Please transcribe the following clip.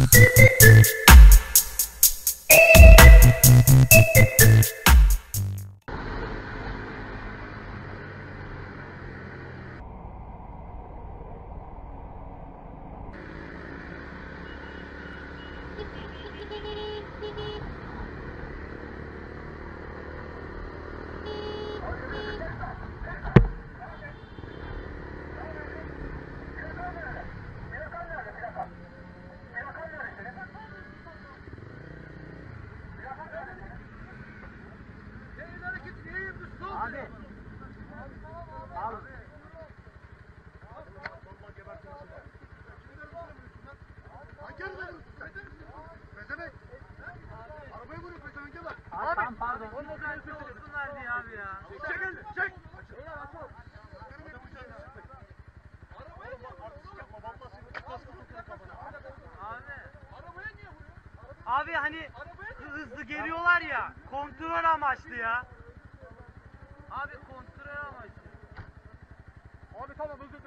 Abi pardon. O dikkatli olsunlar diye abi ya. Çek elini, çek. Abi hani hızlı geliyorlar ya, kontrol amaçlı ya. Abi kontrol amaçlı. Abi tamam özür